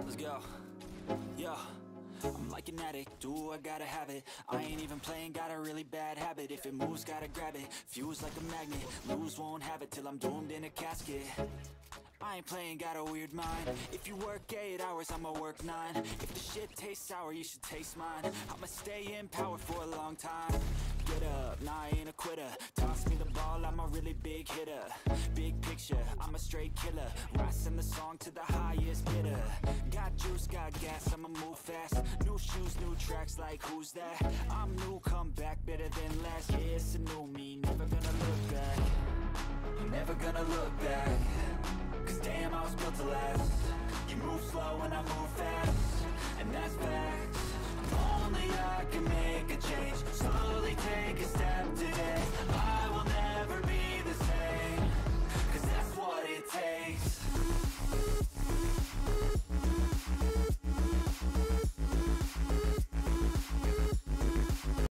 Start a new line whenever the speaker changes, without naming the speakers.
Let's go. Yo, I'm like an addict, do I gotta have it. I ain't even playing, got a really bad habit. If it moves, gotta grab it, fuse like a magnet. Lose, won't have it till I'm doomed in a casket. I ain't playing, got a weird mind. If you work 8 hours, I'ma work 9. If the shit tastes sour, you should taste mine. I'ma stay in power for a long time. Get up, nah, I ain't a quitter. Toss me the ball, I'm a really big hitter. Big picture, I'm a straight killer. Rising the song to the highest bidder. Got juice, got gas, I'ma move fast. New shoes, new tracks, like who's that? I'm new, come back, better than last. Yeah, it's a new me, never gonna look back. I'm never gonna look back. Cause damn, I was built to last. You move slow and I move fast, and that's facts. Only I can make a change. Slowly take a step today.